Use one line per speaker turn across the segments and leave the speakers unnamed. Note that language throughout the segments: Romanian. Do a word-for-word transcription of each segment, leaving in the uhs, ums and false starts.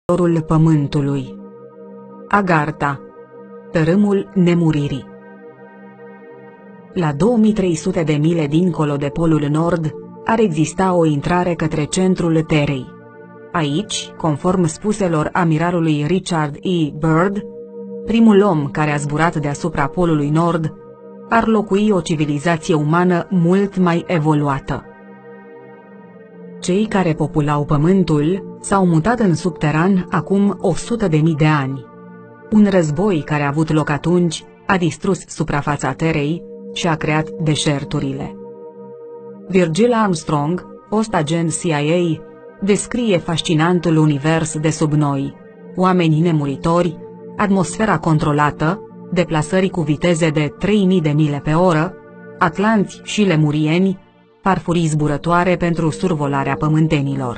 interiorul Pământului. Agartha, tărâmul nemuririi. La două mii trei sute de mile dincolo de Polul Nord, ar exista o intrare către centrul Terei. Aici, conform spuselor amiralului Richard E. Byrd, primul om care a zburat deasupra Polului Nord, ar locui o civilizație umană mult mai evoluată. Cei care populau Pământul s-au mutat în subteran acum o sută de mii de ani. Un război care a avut loc atunci a distrus suprafața Terei și a creat deșerturile. Virgil Armstrong, fost agent C I A, descrie fascinantul univers de sub noi, oamenii nemuritori, atmosfera controlată, deplasări cu viteze de trei mii de mile pe oră, atlanți și lemurieni, farfurii zburătoare pentru survolarea pământenilor.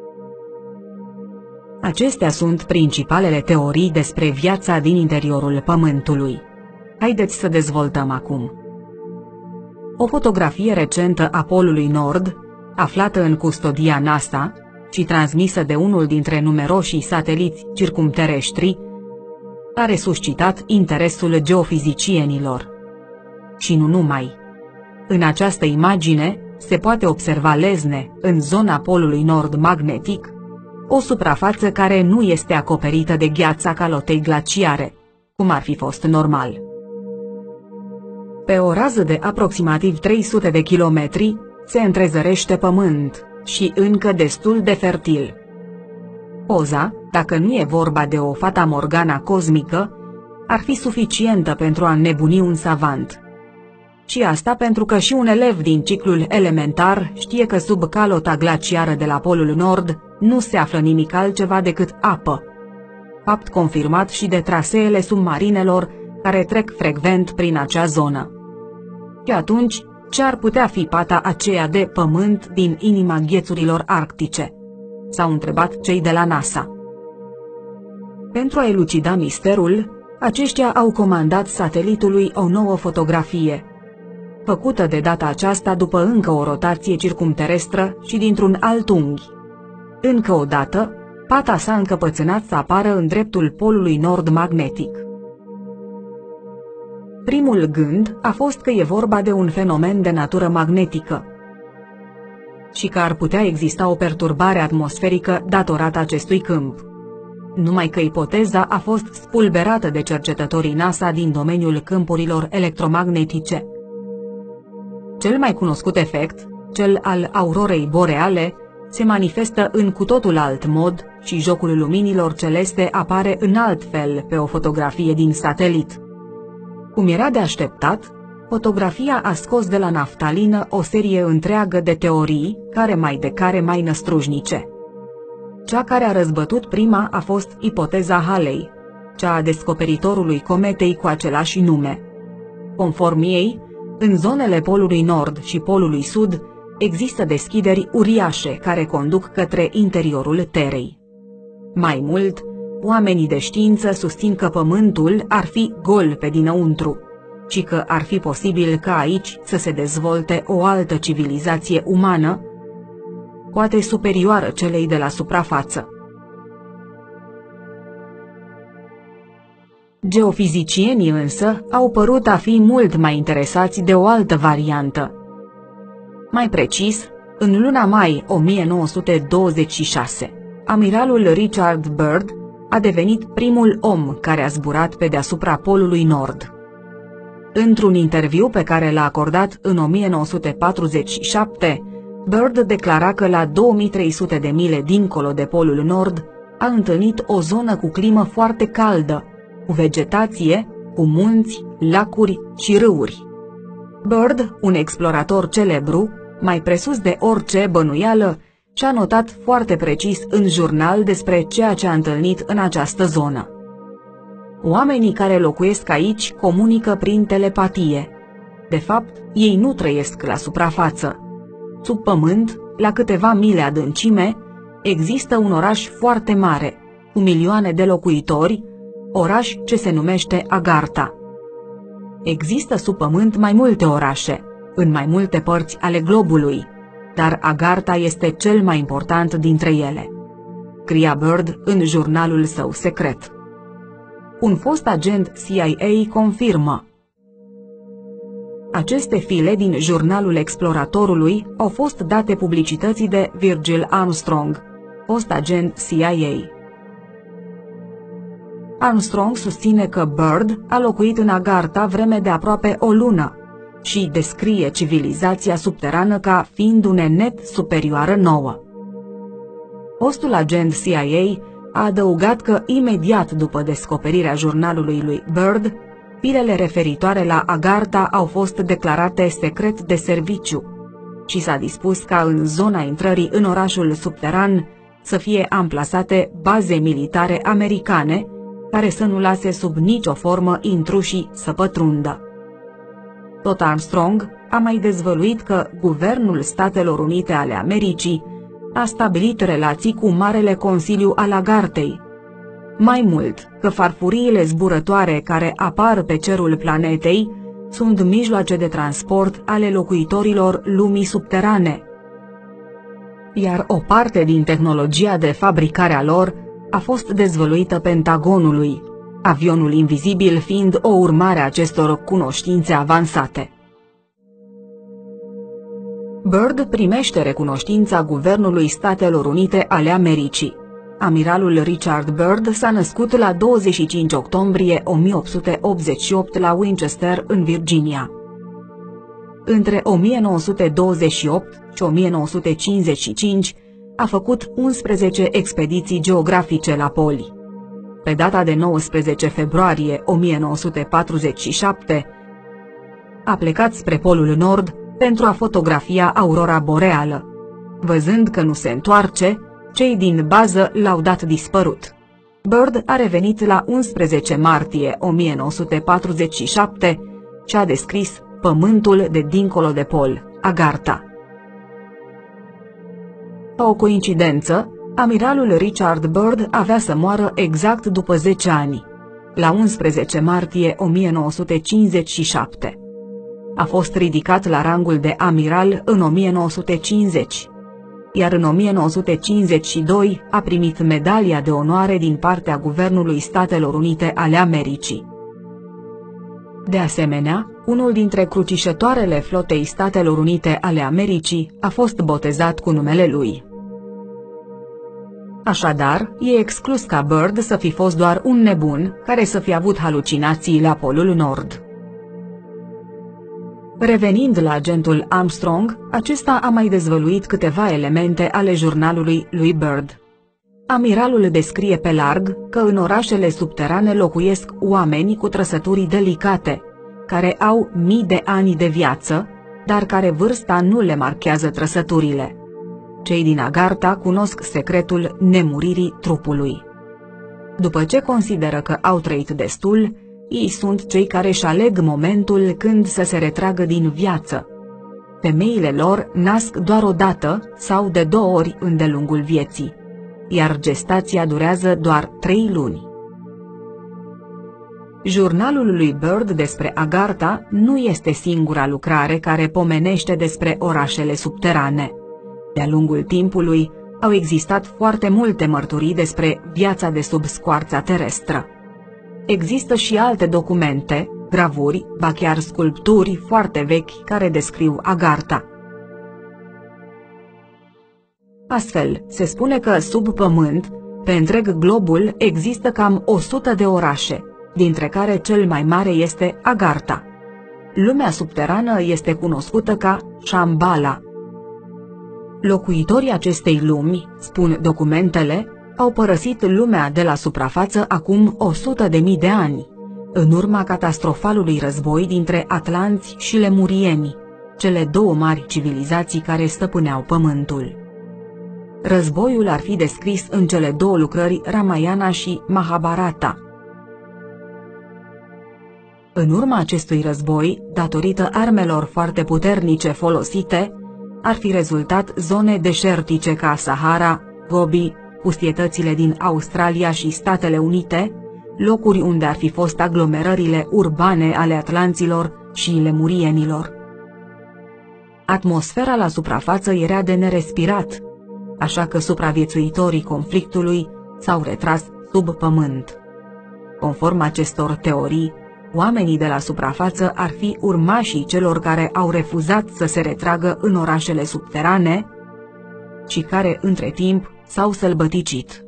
Acestea sunt principalele teorii despre viața din interiorul Pământului. Haideți să dezvoltăm acum. O fotografie recentă a Polului Nord, aflată în custodia NASA și transmisă de unul dintre numeroșii sateliți circumterestri, a resuscitat interesul geofizicienilor. Și nu numai. În această imagine se poate observa lezne, în zona Polului Nord magnetic, o suprafață care nu este acoperită de gheața calotei glaciare, cum ar fi fost normal. Pe o rază de aproximativ trei sute de kilometri se întrezărește pământ și încă destul de fertil. Poza, dacă nu e vorba de o fata morgana cosmică, ar fi suficientă pentru a înnebuni un savant. Și asta pentru că și un elev din ciclul elementar știe că sub calota glaciară de la Polul Nord nu se află nimic altceva decât apă. Fapt confirmat și de traseele submarinelor care trec frecvent prin acea zonă. Și atunci, ce ar putea fi pata aceea de pământ din inima ghețurilor arctice? S-au întrebat cei de la NASA. Pentru a elucida misterul, aceștia au comandat satelitului o nouă fotografie, făcută de data aceasta după încă o rotație circumterestră și dintr-un alt unghi. Încă o dată, pata s-a încăpățânat să apară în dreptul Polului Nord magnetic. Primul gând a fost că e vorba de un fenomen de natură magnetică și că ar putea exista o perturbare atmosferică datorată acestui câmp. Numai că ipoteza a fost spulberată de cercetătorii NASA din domeniul câmpurilor electromagnetice. Cel mai cunoscut efect, cel al aurorei boreale, se manifestă în cu totul alt mod și jocul luminilor celeste apare în alt fel pe o fotografie din satelit. Cum era de așteptat, fotografia a scos de la naftalină o serie întreagă de teorii, care mai de care mai năstrușnice. Cea care a răzbătut prima a fost ipoteza Halley, cea a descoperitorului cometei cu același nume. Conform ei, în zonele Polului Nord și Polului Sud există deschideri uriașe care conduc către interiorul Terei. Mai mult, oamenii de știință susțin că Pământul ar fi gol pe dinăuntru, ci că ar fi posibil ca aici să se dezvolte o altă civilizație umană, poate superioară celei de la suprafață. Geofizicienii însă au părut a fi mult mai interesați de o altă variantă. Mai precis, în luna mai o mie nouă sute douăzeci și șase, amiralul Richard Byrd a devenit primul om care a zburat pe deasupra Polului Nord. Într-un interviu pe care l-a acordat în o mie nouă sute patruzeci și șapte, Byrd declara că la două mii trei sute de mile dincolo de Polul Nord a întâlnit o zonă cu climă foarte caldă, cu vegetație, cu munți, lacuri și râuri. Byrd, un explorator celebru, mai presus de orice bănuială, și-a notat foarte precis în jurnal despre ceea ce a întâlnit în această zonă. Oamenii care locuiesc aici comunică prin telepatie. De fapt, ei nu trăiesc la suprafață. Sub pământ, la câteva mile adâncime, există un oraș foarte mare, cu milioane de locuitori, oraș ce se numește Agartha. Există sub pământ mai multe orașe, în mai multe părți ale globului, dar Agartha este cel mai important dintre ele. scria Byrd în jurnalul său secret. Un fost agent C I A confirmă. Aceste file din jurnalul exploratorului au fost date publicității de Virgil Armstrong, fost agent C I A. Armstrong susține că Byrd a locuit în Agartha vreme de aproape o lună și descrie civilizația subterană ca fiind unenet superioară nouă. Fostul agent C I A a adăugat că imediat după descoperirea jurnalului lui Byrd, filele referitoare la Agartha au fost declarate secret de serviciu și s-a dispus ca în zona intrării în orașul subteran să fie amplasate baze militare americane care să nu lase sub nicio formă intrușii să pătrundă. Tot Armstrong a mai dezvăluit că Guvernul Statelor Unite ale Americii a stabilit relații cu Marele Consiliu al Agarthei. Mai mult, că farfuriile zburătoare care apar pe cerul planetei sunt mijloace de transport ale locuitorilor lumii subterane, iar o parte din tehnologia de fabricare a lor a fost dezvăluită Pentagonului, avionul invizibil fiind o urmare a acestor cunoștințe avansate. Byrd primește recunoștința Guvernului Statelor Unite ale Americii. Amiralul Richard Byrd s-a născut la douăzeci și cinci octombrie o mie opt sute optzeci și opt la Winchester, în Virginia. Între o mie nouă sute douăzeci și opt și o mie nouă sute cincizeci și cinci a făcut unsprezece expediții geografice la poli. Pe data de nouăsprezece februarie o mie nouă sute patruzeci și șapte a plecat spre Polul Nord pentru a fotografia aurora boreală. Văzând că nu se întoarce, cei din bază l-au dat dispărut. Byrd a revenit la unsprezece martie o mie nouă sute patruzeci și șapte și a descris pământul de dincolo de pol, Agartha. Ca o coincidență, amiralul Richard Byrd avea să moară exact după zece ani, la unsprezece martie o mie nouă sute cincizeci și șapte. A fost ridicat la rangul de amiral în o mie nouă sute cincizeci, iar în o mie nouă sute cincizeci și doi a primit medalia de onoare din partea Guvernului Statelor Unite ale Americii. De asemenea, unul dintre crucișătoarele flotei Statelor Unite ale Americii a fost botezat cu numele lui. Așadar, e exclus ca Byrd să fi fost doar un nebun care să fi avut halucinații la Polul Nord. Revenind la agentul Armstrong, acesta a mai dezvăluit câteva elemente ale jurnalului lui Byrd. Amiralul descrie pe larg că în orașele subterane locuiesc oameni cu trăsături delicate, care au mii de ani de viață, dar care vârsta nu le marchează trăsăturile. Cei din Agartha cunosc secretul nemuririi trupului. După ce consideră că au trăit destul, ei sunt cei care își aleg momentul când să se retragă din viață. Femeile lor nasc doar o dată sau de două ori în de lungul vieții, iar gestația durează doar trei luni. Jurnalul lui Byrd despre Agartha nu este singura lucrare care pomenește despre orașele subterane. De-a lungul timpului, au existat foarte multe mărturii despre viața de sub scoarța terestră. Există și alte documente, gravuri, ba chiar sculpturi foarte vechi care descriu Agartha. Astfel, se spune că sub pământ, pe întreg globul, există cam o sută de orașe, dintre care cel mai mare este Agartha. Lumea subterană este cunoscută ca Shambhala. Locuitorii acestei lumi, spun documentele, au părăsit lumea de la suprafață acum o sută de mii de ani, în urma catastrofalului război dintre atlanți și lemurieni, cele două mari civilizații care stăpâneau pământul. Războiul ar fi descris în cele două lucrări Ramayana și Mahabharata. În urma acestui război, datorită armelor foarte puternice folosite, ar fi rezultat zone deșertice ca Sahara, Gobi, pustietățile din Australia și Statele Unite, locuri unde ar fi fost aglomerările urbane ale atlanților și lemurienilor. Atmosfera la suprafață era de nerespirat. așa că supraviețuitorii conflictului s-au retras sub pământ. Conform acestor teorii, oamenii de la suprafață ar fi urmașii celor care au refuzat să se retragă în orașele subterane și care, între timp, s-au sălbăticit.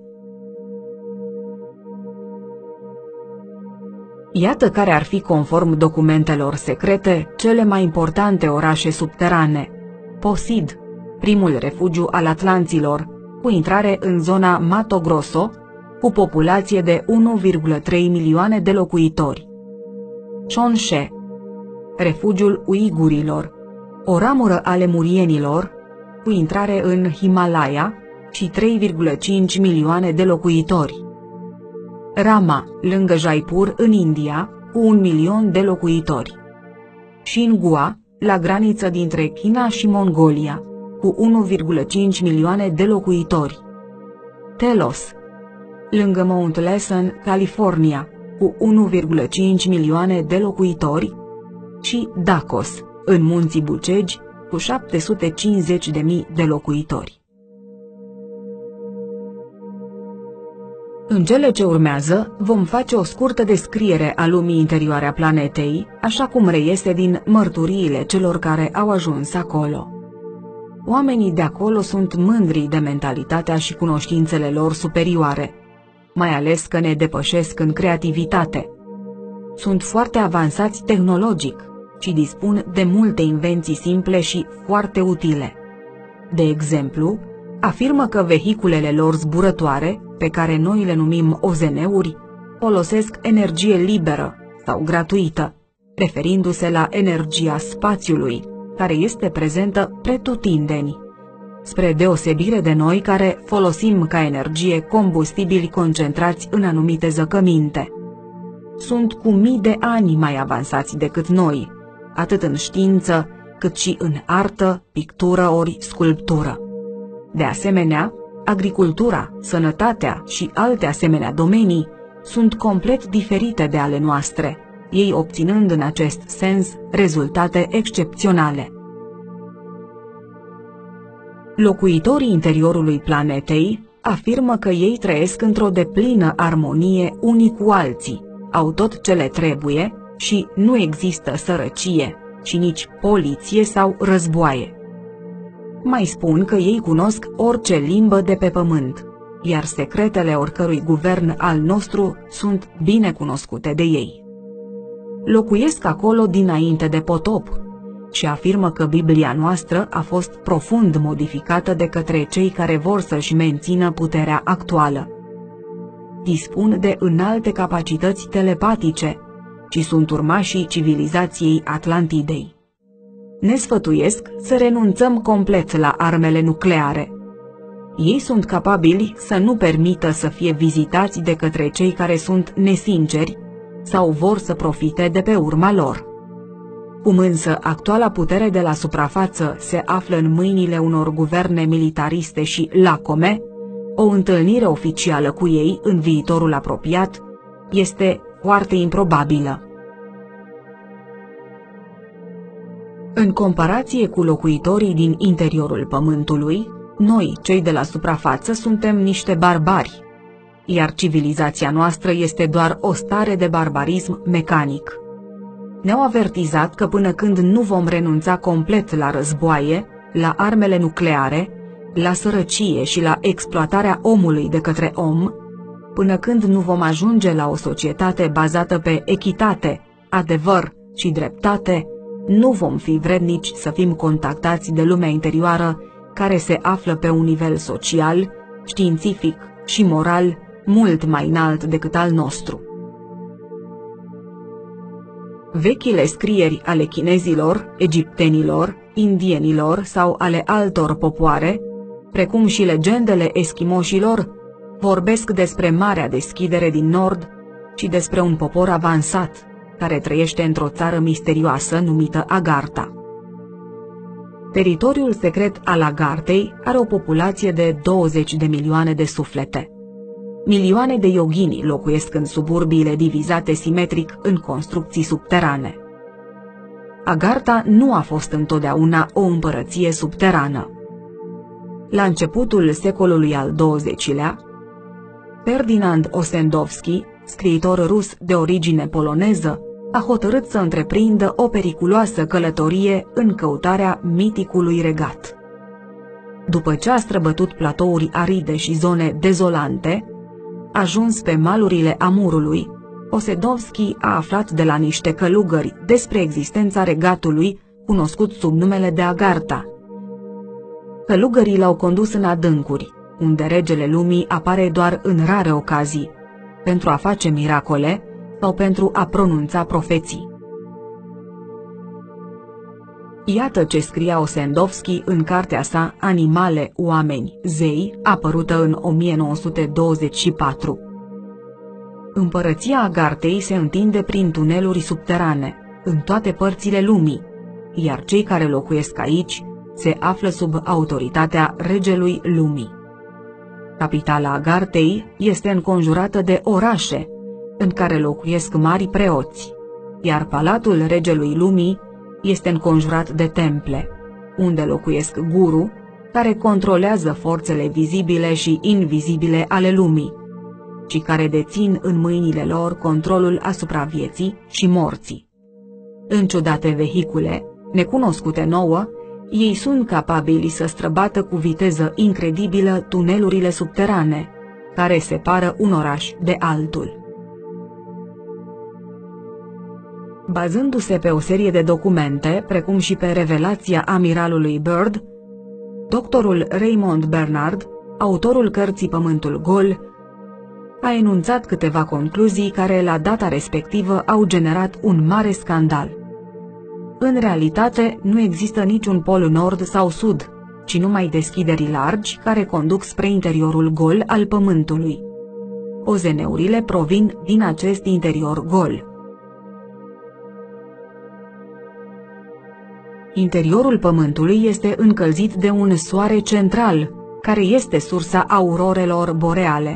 Iată care ar fi, conform documentelor secrete, cele mai importante orașe subterane. Posid, primul refugiu al atlanților, cu intrare în zona Mato Grosso, cu populație de unu virgulă trei milioane de locuitori. Chonshe, refugiul uigurilor, o ramură a lemurienilor, cu intrare în Himalaya și trei virgulă cinci milioane de locuitori. Rama, lângă Jaipur, în India, cu un milion de locuitori. Xinhua, la graniță dintre China și Mongolia, cu unu virgulă cinci milioane de locuitori. Telos, lângă Mount Pleasant, California, cu unu virgulă cinci milioane de locuitori, și Dacos, în Munții Bucegi, cu șapte sute cincizeci de mii de locuitori. În cele ce urmează, vom face o scurtă descriere a lumii interioare a planetei, așa cum reiese din mărturiile celor care au ajuns acolo. Oamenii de acolo sunt mândri de mentalitatea și cunoștințele lor superioare, mai ales că ne depășesc în creativitate. Sunt foarte avansați tehnologic și dispun de multe invenții simple și foarte utile. De exemplu, afirmă că vehiculele lor zburătoare, pe care noi le numim O Z N-uri, folosesc energie liberă sau gratuită, referindu-se la energia spațiului, care este prezentă pretutindeni, spre deosebire de noi care folosim ca energie combustibili concentrați în anumite zăcăminte. Sunt cu mii de ani mai avansați decât noi, atât în știință, cât și în artă, pictură ori sculptură. De asemenea, agricultura, sănătatea și alte asemenea domenii sunt complet diferite de ale noastre, ei obținând în acest sens rezultate excepționale. Locuitorii interiorului planetei afirmă că ei trăiesc într-o deplină armonie unii cu alții, au tot ce le trebuie și nu există sărăcie, și nici poliție sau războaie. Mai spun că ei cunosc orice limbă de pe pământ, iar secretele oricărui guvern al nostru sunt bine cunoscute de ei. Locuiesc acolo dinainte de potop și afirmă că Biblia noastră a fost profund modificată de către cei care vor să-și mențină puterea actuală. Dispun de înalte capacități telepatice și sunt urmașii civilizației Atlantidei. Ne sfătuiesc să renunțăm complet la armele nucleare. Ei sunt capabili să nu permită să fie vizitați de către cei care sunt nesinceri sau vor să profite de pe urma lor. Cum însă actuala putere de la suprafață se află în mâinile unor guverne militariste și lacome, o întâlnire oficială cu ei în viitorul apropiat este foarte improbabilă. În comparație cu locuitorii din interiorul Pământului, noi, cei de la suprafață, suntem niște barbari, iar civilizația noastră este doar o stare de barbarism mecanic. Ne-au avertizat că până când nu vom renunța complet la războaie, la armele nucleare, la sărăcie și la exploatarea omului de către om, până când nu vom ajunge la o societate bazată pe echitate, adevăr și dreptate, nu vom fi vrednici să fim contactați de lumea interioară care se află pe un nivel social, științific și moral mult mai înalt decât al nostru. Vechile scrieri ale chinezilor, egiptenilor, indienilor sau ale altor popoare, precum și legendele eschimoșilor, vorbesc despre marea deschidere din nord și despre un popor avansat, care trăiește într-o țară misterioasă numită Agartha. Teritoriul secret al Agarthei are o populație de douăzeci de milioane de suflete. Milioane de yogini locuiesc în suburbiile divizate simetric în construcții subterane. Agartha nu a fost întotdeauna o împărăție subterană. La începutul secolului al douăzecilea, Ferdinand Ossendowski, scriitor rus de origine poloneză, a hotărât să întreprindă o periculoasă călătorie în căutarea miticului regat. După ce a străbătut platouri aride și zone dezolante, ajuns pe malurile Amurului, Ossendowski a aflat de la niște călugări despre existența regatului, cunoscut sub numele de Agartha. Călugării l-au condus în adâncuri, unde regele lumii apare doar în rare ocazii, pentru a face miracole sau pentru a pronunța profeții. Iată ce scria Ossendowski în cartea sa Animale, oameni, zei, apărută în o mie nouă sute douăzeci și patru. Împărăția Agarthei se întinde prin tuneluri subterane, în toate părțile lumii, iar cei care locuiesc aici se află sub autoritatea regelui lumii. Capitala Agarthei este înconjurată de orașe, în care locuiesc mari preoți, iar palatul regelui lumii este înconjurat de temple, unde locuiesc guru, care controlează forțele vizibile și invizibile ale lumii, și care dețin în mâinile lor controlul asupra vieții și morții. În ciudate vehicule, necunoscute nouă, ei sunt capabili să străbată cu viteză incredibilă tunelurile subterane, care separă un oraș de altul. Bazându-se pe o serie de documente, precum și pe revelația amiralului Byrd, doctorul Raymond Bernard, autorul cărții Pământul Gol, a enunțat câteva concluzii care la data respectivă au generat un mare scandal. În realitate, nu există niciun pol nord sau sud, ci numai deschideri largi care conduc spre interiorul gol al Pământului. O Z N-urile provin din acest interior gol. Interiorul Pământului este încălzit de un soare central, care este sursa aurorelor boreale.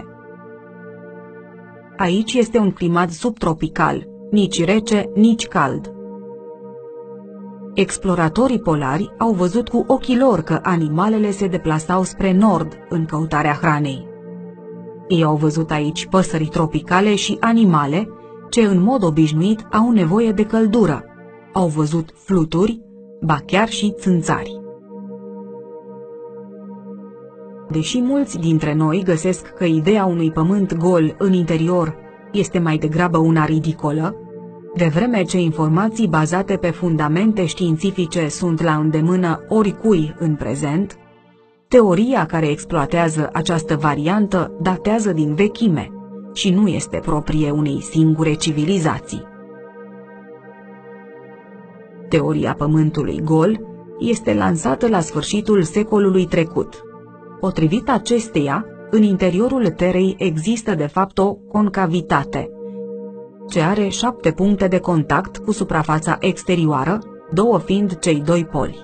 Aici este un climat subtropical, nici rece, nici cald. Exploratorii polari au văzut cu ochii lor că animalele se deplasau spre nord în căutarea hranei. Ei au văzut aici păsări tropicale și animale ce în mod obișnuit au nevoie de căldură. Au văzut fluturi, ba chiar și țânțari. Deși mulți dintre noi găsesc că ideea unui pământ gol în interior este mai degrabă una ridicolă, de vreme ce informații bazate pe fundamente științifice sunt la îndemână oricui în prezent, teoria care exploatează această variantă datează din vechime și nu este proprie unei singure civilizații. Teoria pământului gol este lansată la sfârșitul secolului trecut. Potrivit acesteia, în interiorul Terei există de fapt o concavitate, ce are șapte puncte de contact cu suprafața exterioară, două fiind cei doi poli.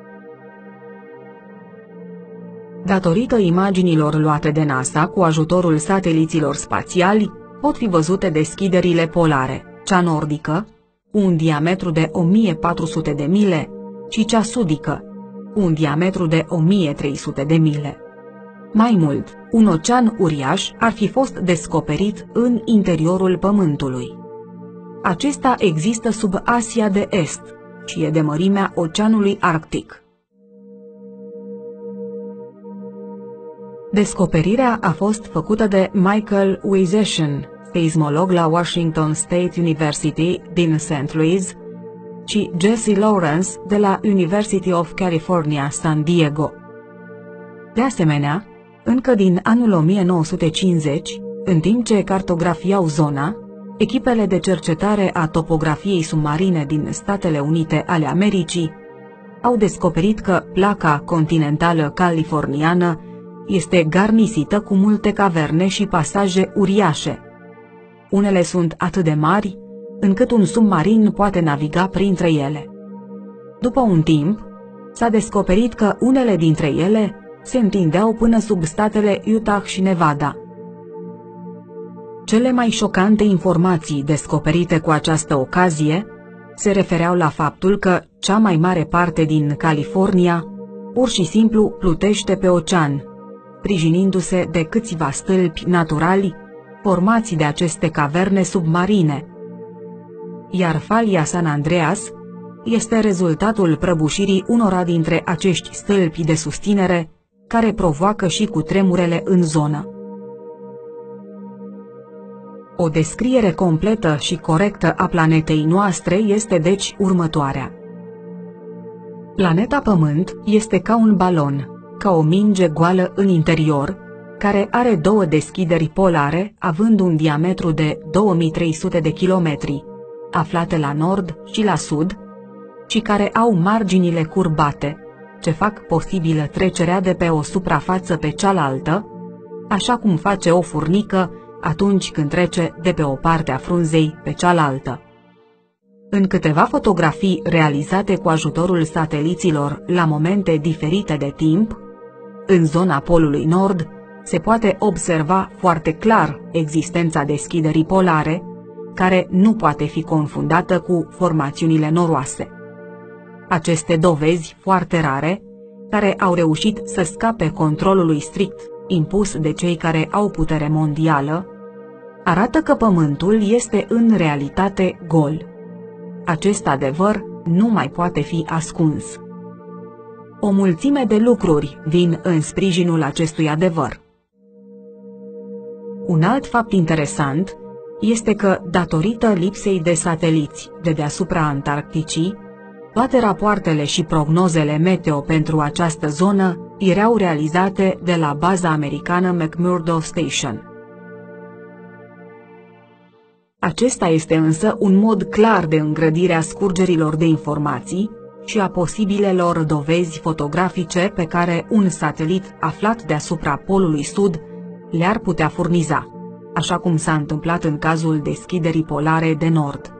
Datorită imaginilor luate de NASA cu ajutorul sateliților spațiali, pot fi văzute deschiderile polare, cea nordică, cu un diametru de o mie patru sute de mile, și cea sudică, cu un diametru de o mie trei sute de mile. Mai mult, un ocean uriaș ar fi fost descoperit în interiorul Pământului. Acesta există sub Asia de Est și e de mărimea Oceanului Arctic. Descoperirea a fost făcută de Michael Wyzeshyn, seismolog la Washington State University din Saint Louis, și Jesse Lawrence de la University of California, San Diego. De asemenea, încă din anul o mie nouă sute cincizeci, în timp ce cartografiau zona, echipele de cercetare a topografiei submarine din Statele Unite ale Americii au descoperit că placa continentală californiană este garnisită cu multe caverne și pasaje uriașe. Unele sunt atât de mari, încât un submarin poate naviga printre ele. După un timp, s-a descoperit că unele dintre ele se întindeau până sub statele Utah și Nevada. Cele mai șocante informații descoperite cu această ocazie se refereau la faptul că cea mai mare parte din California, pur și simplu plutește pe ocean, sprijinindu-se de câțiva stâlpi naturali formați de aceste caverne submarine. Iar falia San Andreas este rezultatul prăbușirii unora dintre acești stâlpi de susținere, care provoacă și cutremurele în zonă. O descriere completă și corectă a planetei noastre este deci următoarea. Planeta Pământ este ca un balon, ca o minge goală în interior, care are două deschideri polare, având un diametru de două mii trei sute de kilometri, aflate la nord și la sud, și care au marginile curbate, ce fac posibilă trecerea de pe o suprafață pe cealaltă, așa cum face o furnică atunci când trece de pe o parte a frunzei pe cealaltă. În câteva fotografii realizate cu ajutorul sateliților la momente diferite de timp, în zona polului nord, se poate observa foarte clar existența deschiderii polare, care nu poate fi confundată cu formațiunile noroase. Aceste dovezi foarte rare, care au reușit să scape controlului strict impus de cei care au putere mondială, arată că Pământul este în realitate gol. Acest adevăr nu mai poate fi ascuns. O mulțime de lucruri vin în sprijinul acestui adevăr. Un alt fapt interesant este că, datorită lipsei de sateliți de deasupra Antarcticii, toate rapoartele și prognozele meteo pentru această zonă erau realizate de la baza americană McMurdo Station. Acesta este însă un mod clar de îngrădire a scurgerilor de informații și a posibilelor dovezi fotografice pe care un satelit aflat deasupra polului sud le-ar putea furniza, așa cum s-a întâmplat în cazul deschiderii polare de nord.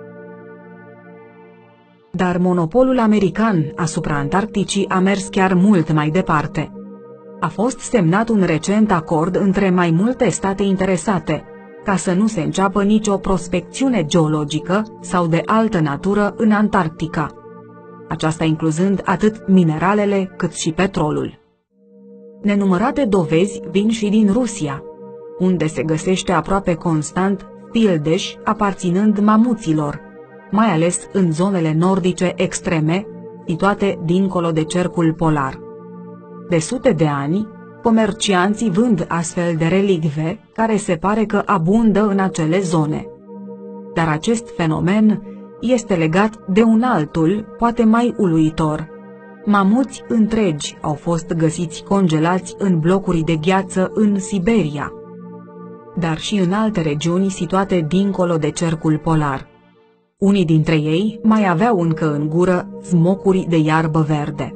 Dar monopolul american asupra Antarcticii a mers chiar mult mai departe. A fost semnat un recent acord între mai multe state interesate, ca să nu se înceapă nicio prospecțiune geologică sau de altă natură în Antarctica, aceasta incluzând atât mineralele cât și petrolul. Nenumărate dovezi vin și din Rusia, unde se găsește aproape constant fildeș aparținând mamuților, mai ales în zonele nordice extreme, situate dincolo de cercul polar. De sute de ani, comercianții vând astfel de relicve care se pare că abundă în acele zone. Dar acest fenomen este legat de un altul, poate mai uluitor. Mamuți întregi au fost găsiți congelați în blocuri de gheață în Siberia, dar și în alte regiuni situate dincolo de cercul polar. Unii dintre ei mai aveau încă în gură smocuri de iarbă verde.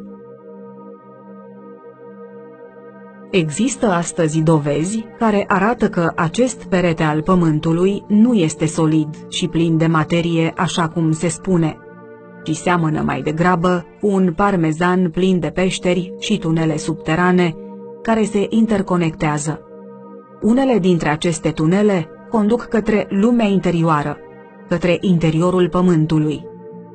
Există astăzi dovezi care arată că acest perete al Pământului nu este solid și plin de materie așa cum se spune, ci seamănă mai degrabă cu un parmezan plin de peșteri și tunele subterane care se interconectează. Unele dintre aceste tunele conduc către lumea interioară, către interiorul Pământului.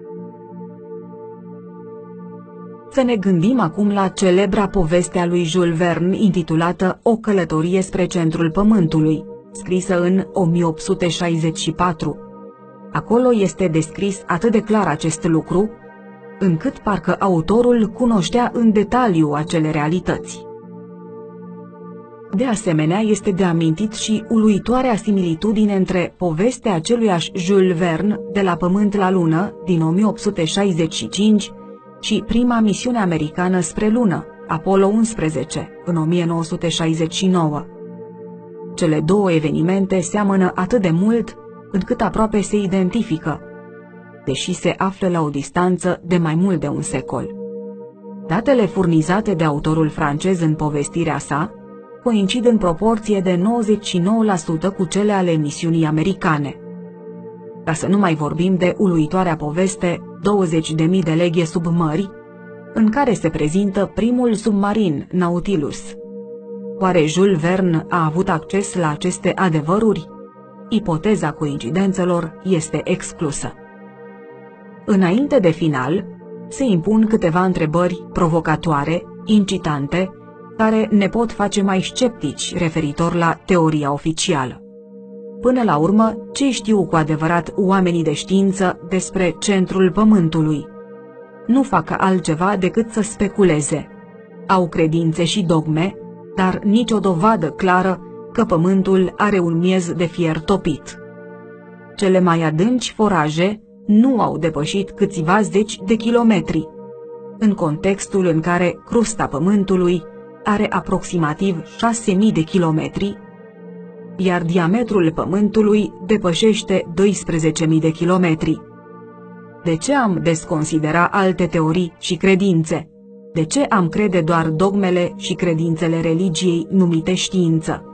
Să ne gândim acum la celebra poveste a lui Jules Verne intitulată O călătorie spre centrul Pământului, scrisă în o mie opt sute șaizeci și patru. Acolo este descris atât de clar acest lucru, încât parcă autorul cunoștea în detaliu acele realități. De asemenea, este de amintit și uluitoarea similitudine între povestea aceluiași Jules Verne de la Pământ la Lună din o mie opt sute șaizeci și cinci și prima misiune americană spre Lună, Apollo unsprezece, în o mie nouă sute șaizeci și nouă. Cele două evenimente seamănă atât de mult încât aproape se identifică, deși se află la o distanță de mai mult de un secol. Datele furnizate de autorul francez în povestirea sa coincid în proporție de nouăzeci și nouă la sută cu cele ale misiunii americane. Ca să nu mai vorbim de uluitoarea poveste douăzeci de mii de leghe sub mări, în care se prezintă primul submarin, Nautilus. Oare Jules Verne a avut acces la aceste adevăruri? Ipoteza coincidențelor este exclusă. Înainte de final, Se impun câteva întrebări provocatoare, incitante, care ne pot face mai sceptici referitor la teoria oficială. Până la urmă, ce știu cu adevărat oamenii de știință despre centrul Pământului? Nu fac altceva decât să speculeze. Au credințe și dogme, dar nicio dovadă clară că Pământul are un miez de fier topit. Cele mai adânci foraje nu au depășit câțiva zeci de kilometri, în contextul în care crusta Pământului are aproximativ șase mii de kilometri, iar diametrul Pământului depășește doisprezece mii de kilometri. De ce am desconsidera alte teorii și credințe? De ce am crede doar dogmele și credințele religiei numite știință?